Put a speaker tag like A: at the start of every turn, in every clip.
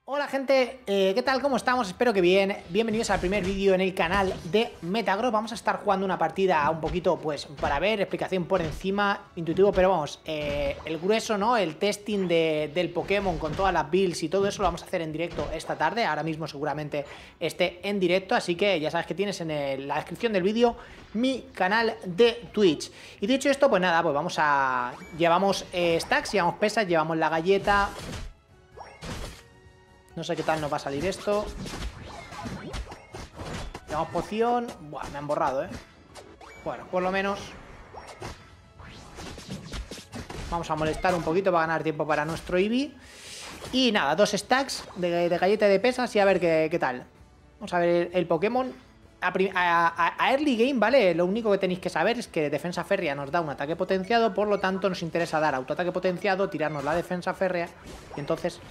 A: Hola gente, ¿qué tal? ¿Cómo estamos? Espero que bien. Bienvenidos al primer vídeo en el canal de Metagross. Vamos a estar jugando una partida un poquito, pues, para ver, explicación por encima, intuitivo, pero vamos, el grueso, ¿no? El testing del Pokémon con todas las builds y todo eso lo vamos a hacer en directo esta tarde. Ahora mismo seguramente esté en directo, así que ya sabes que tienes en la descripción del vídeo mi canal de Twitch. Y dicho esto, pues nada, pues vamos a... Llevamos stacks, llevamos pesas, llevamos la galleta... No sé qué tal nos va a salir esto. Llevamos poción. Buah, me han borrado, ¿eh? Bueno, por lo menos vamos a molestar un poquito para ganar tiempo para nuestro Eevee. Y nada, 2 stacks de galleta y de pesas y a ver qué tal. Vamos a ver el Pokémon. A early game, ¿vale? Lo único que tenéis que saber es que defensa férrea nos da un ataque potenciado. Por lo tanto, nos interesa dar autoataque potenciado, tirarnos la defensa férrea. Y entonces...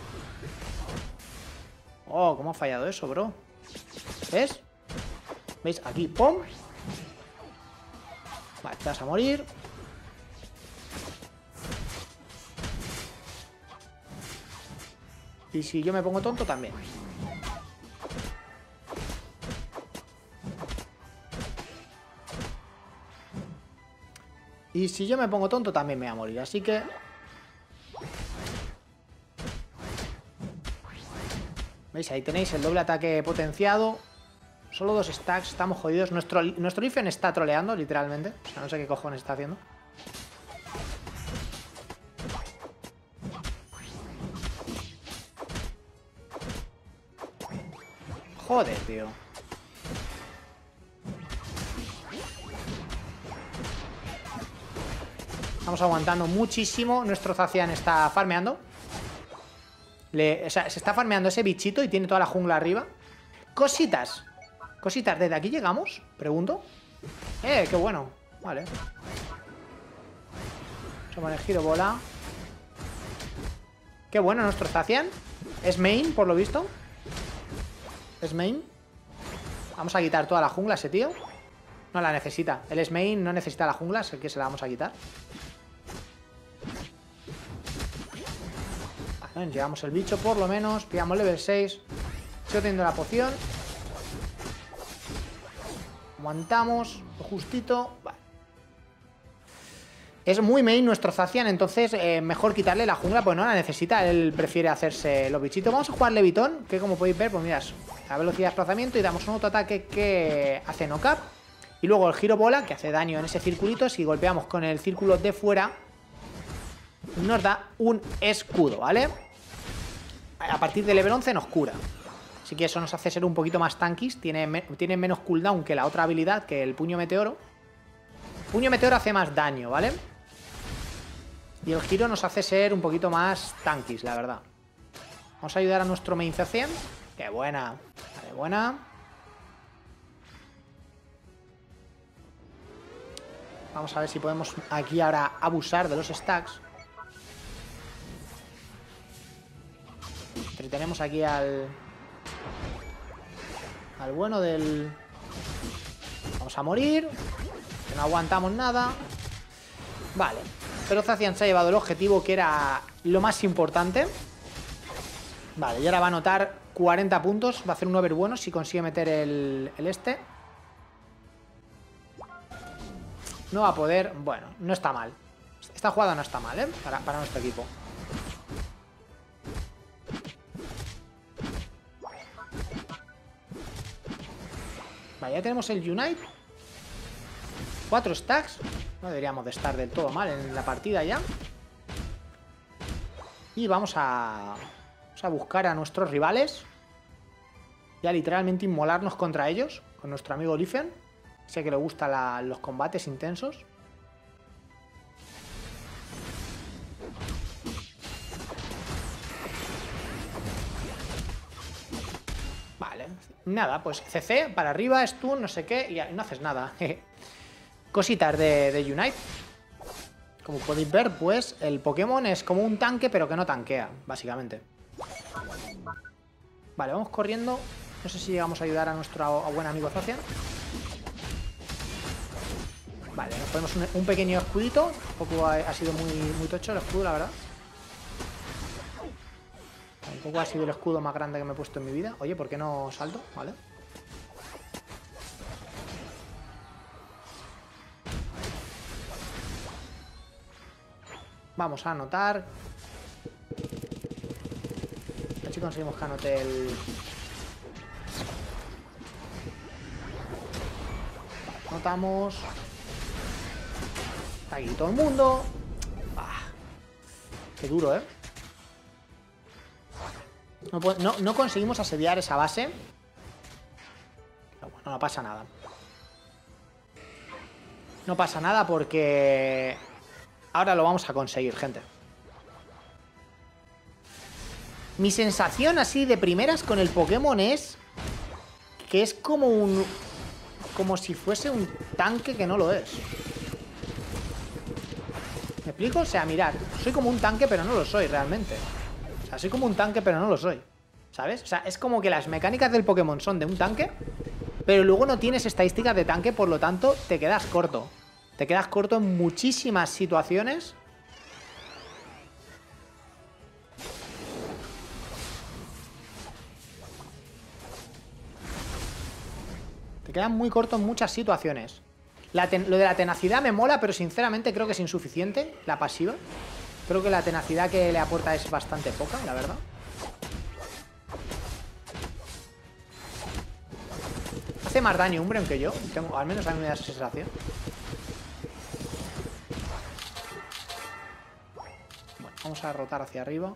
A: Oh, ¿cómo ha fallado eso, bro? ¿Ves? ¿Veis? Aquí, ¡pum! Vale, te vas a morir. Y si yo me pongo tonto, también. Y si yo me pongo tonto, también me voy a morir. Así que... ¿Veis? Ahí tenéis el doble ataque potenciado. Solo 2 stacks, estamos jodidos. Nuestro Leafeon está troleando, literalmente. O sea, no sé qué cojones está haciendo. Joder, tío. Estamos aguantando muchísimo. Nuestro Zacian está farmeando. O sea, se está farmeando ese bichito y tiene toda la jungla arriba. Cositas. Cositas, ¿desde aquí llegamos? Pregunto. Qué bueno. Vale. Vamos a poner giro bola. Qué bueno nuestro Zacian. Es main, por lo visto. Es main. Vamos a quitar toda la jungla a ese tío. No la necesita. El es main, no necesita la jungla, así que se la vamos a quitar. Llevamos el bicho por lo menos. Pillamos level 6. Sigo teniendo la poción. Aguantamos. Justito. Vale. Es muy main nuestro Zacian. Entonces mejor quitarle la jungla. Pues no la necesita. Él prefiere hacerse los bichitos. Vamos a jugar Levitón. Que como podéis ver, pues mirad, la velocidad de desplazamiento. Y damos un autoataque que hace knock-up. Y luego el giro bola, que hace daño en ese circulito. Si golpeamos con el círculo de fuera, nos da un escudo, ¿vale? A partir del level 11 nos cura. Así que eso nos hace ser un poquito más tanquis. Tiene menos cooldown que la otra habilidad, que el puño meteoro. Puño meteoro hace más daño, ¿vale? Y el giro nos hace ser un poquito más tanquis, la verdad. Vamos a ayudar a nuestro main Zacian. ¡Qué buena! Vale, buena. Vamos a ver si podemos aquí ahora abusar de los stacks. Tenemos aquí al bueno del... Vamos a morir. Que no aguantamos nada. Vale. Pero Zacian se ha llevado el objetivo, que era lo más importante. Vale, y ahora va a anotar 40 puntos. Va a hacer un over bueno si consigue meter el este. No va a poder. Bueno, no está mal. Esta jugada no está mal, ¿eh? Para nuestro equipo. Vale, ya tenemos el Unite. 4 stacks. No deberíamos de estar del todo mal en la partida ya. Y vamos a buscar a nuestros rivales. Ya literalmente inmolarnos contra ellos. Con nuestro amigo Leafeon. Sé que le gustan los combates intensos. Vale, nada, pues CC para arriba, stun, no sé qué, y no haces nada. Cositas de Unite. Como podéis ver, pues el Pokémon es como un tanque, pero que no tanquea, básicamente. Vale, vamos corriendo. No sé si llegamos a ayudar a nuestro buen amigo Zacian. Vale, nos ponemos un pequeño escudito. Tampoco ha sido muy tocho el escudo, la verdad. Tampoco ha sido el escudo más grande que me he puesto en mi vida. Oye, ¿por qué no salto? Vale. Vamos a anotar. A ver si conseguimos que anote el... Anotamos. Aquí todo el mundo. Ah, qué duro, ¿eh? No conseguimos asediar esa base. Pero bueno, no pasa nada. No pasa nada porque... Ahora lo vamos a conseguir, gente. Mi sensación así de primeras con el Pokémon es... que es como un... como si fuese un tanque que no lo es. ¿Me explico? O sea, mirad, soy como un tanque pero no lo soy realmente. O sea, soy como un tanque pero no lo soy. ¿Sabes? O sea, es como que las mecánicas del Pokémon son de un tanque, pero luego no tienes estadísticas de tanque, por lo tanto te quedas corto. Te quedas corto en muchísimas situaciones. Te quedas muy corto en muchas situaciones. Lo de la tenacidad me mola, pero sinceramente creo que es insuficiente, la pasiva. Creo que la tenacidad que le aporta es bastante poca, la verdad. Hace más daño Umbreon que yo. Al menos a mí me da esa sensación. Bueno, vamos a rotar hacia arriba.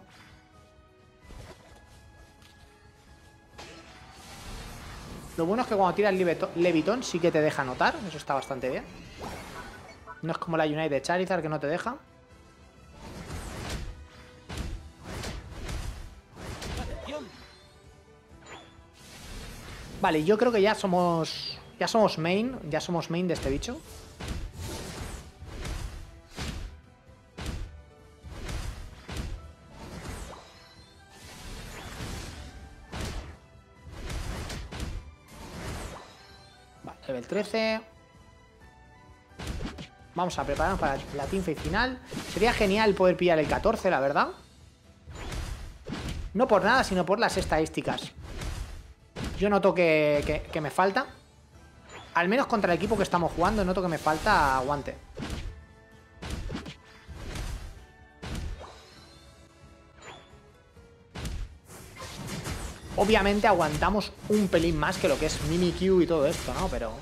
A: Lo bueno es que cuando tiras Levitón sí que te deja notar. Eso está bastante bien. No es como la Unite de Charizard que no te deja. Vale, yo creo que ya somos main. Ya somos main de este bicho. Vale, level 13. Vamos a prepararnos para la teamfight final. Sería genial poder pillar el 14, la verdad. No por nada, sino por las estadísticas. Yo noto que me falta. Al menos contra el equipo que estamos jugando, noto que me falta aguante. Obviamente aguantamos un pelín más que lo que es Mimikyu y todo esto, ¿no? Pero...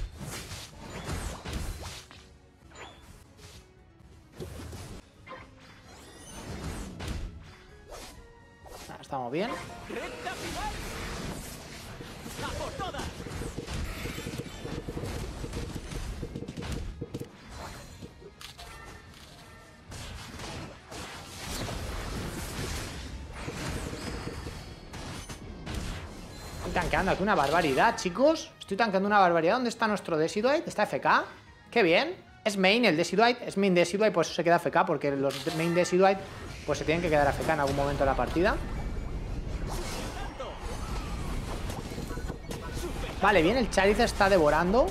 A: estamos bien. Estoy tanqueando aquí una barbaridad, chicos. Estoy tanqueando una barbaridad. ¿Dónde está nuestro Decidueye? ¿Está FK? ¡Qué bien! Es main el Decidueye. Es main Decidueye, pues se queda FK. Porque los main Decidueye pues se tienen que quedar FK en algún momento de la partida. Vale, bien, el Charizard está devorando.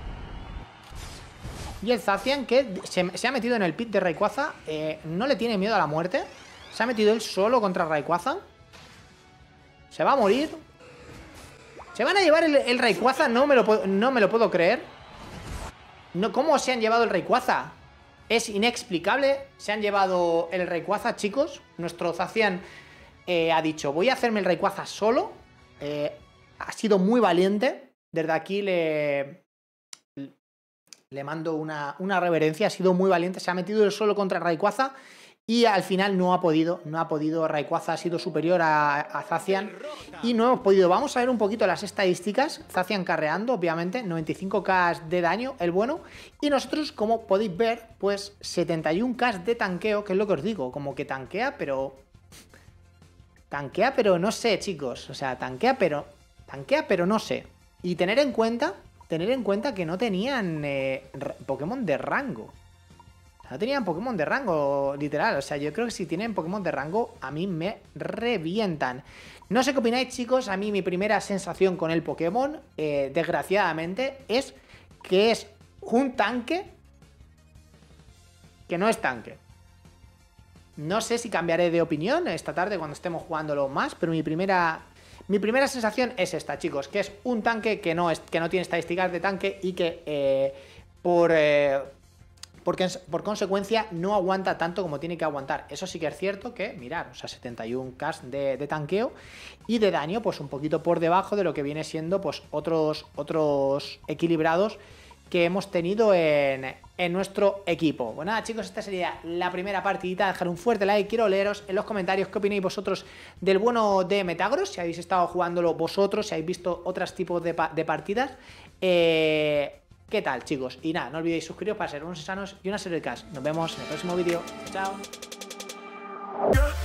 A: Y el Zacian, que se ha metido en el pit de Rayquaza, no le tiene miedo a la muerte. Se ha metido él solo contra Rayquaza. Se va a morir. Se van a llevar el Rayquaza, no me lo puedo creer. No, ¿cómo se han llevado el Rayquaza? Es inexplicable. Se han llevado el Rayquaza, chicos. Nuestro Zacian ha dicho, voy a hacerme el Rayquaza solo. Ha sido muy valiente. Desde aquí le mando una reverencia. Ha sido muy valiente. Se ha metido él solo contra Rayquaza. Y al final no ha podido. Rayquaza ha sido superior a Zacian. Y no hemos podido. Vamos a ver un poquito las estadísticas. Zacian carreando, obviamente. 95k de daño, el bueno. Y nosotros, como podéis ver, pues 71k de tanqueo. Que es lo que os digo. Como que tanquea, pero... tanquea, pero no sé, chicos. O sea, tanquea, pero no sé. Y tener en cuenta que no tenían Pokémon de rango. No tenían Pokémon de rango, literal. O sea, yo creo que si tienen Pokémon de rango, a mí me revientan. No sé qué opináis, chicos. A mí mi primera sensación con el Pokémon, desgraciadamente, es que es un tanque que no es tanque. No sé si cambiaré de opinión esta tarde cuando estemos jugándolo más, pero mi primera sensación es esta, chicos, que es un tanque que no tiene estadísticas de tanque y que por consecuencia no aguanta tanto como tiene que aguantar. Eso sí que es cierto que, mirad, o sea, 71k de tanqueo y de daño, pues un poquito por debajo de lo que viene siendo pues otros equilibrados que hemos tenido en nuestro equipo. Bueno, nada, chicos, esta sería la primera partidita. Dejar un fuerte like. Quiero leeros en los comentarios qué opináis vosotros del bueno de Metagross, si habéis estado jugándolo vosotros, si habéis visto otros tipos de partidas. ¿Qué tal, chicos? Y nada, no olvidéis suscribiros para ser unos sanos y una serie de cash. Nos vemos en el próximo vídeo. Chao.